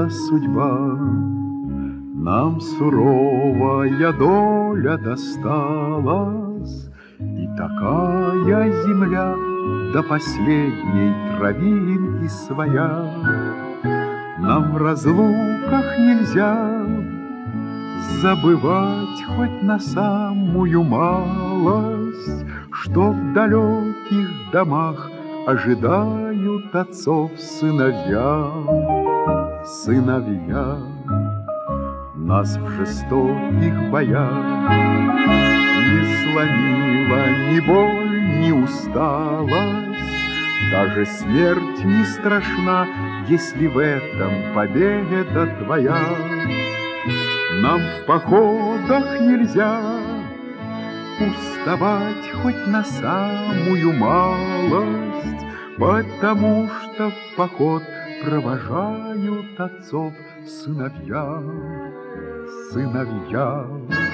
Злая судьба, нам суровая доля досталась, и такая земля до последней травинки своя. Нам в разлуках нельзя забывать хоть на самую малость, что в далеких домах ожидают отцов сыновья. Сыновья нас в жестоких боях не сломила ни боль, ни усталость. Даже смерть не страшна, если в этом победа твоя. Нам в походах нельзя уставать хоть на самую малость, потому что в поход провожают отцов сыновья. Сыновья.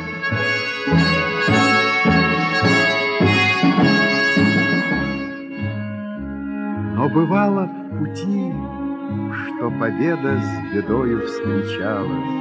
Но бывало в пути, что победа с бедою встречалась,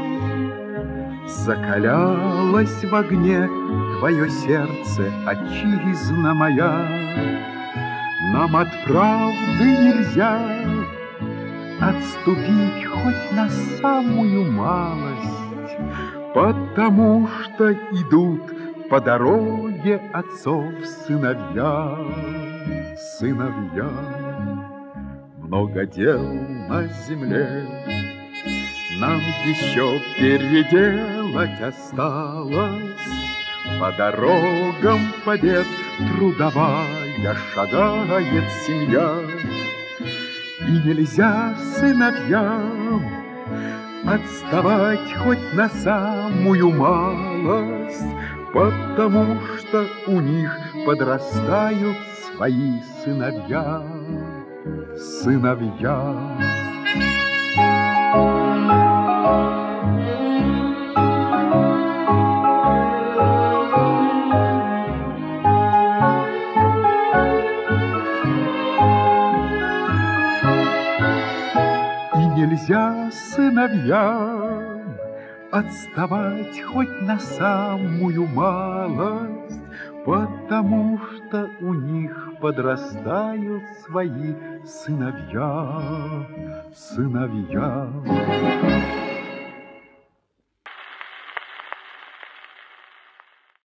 закалялось в огне твое сердце, отчизна моя. Нам от правды нельзя отступить хоть на самую малость, потому что идут по дороге отцов сыновья. Сыновья. Много дел на земле нам еще переделать осталось. По дорогам побед трудовая шагает семья. И нельзя сыновьям отставать хоть на самую малость, потому что у них подрастают свои сыновья. Сыновья. И нельзя сыновьям отставать хоть на самую малость, потому что у них подрастают свои сыновья. Сыновья.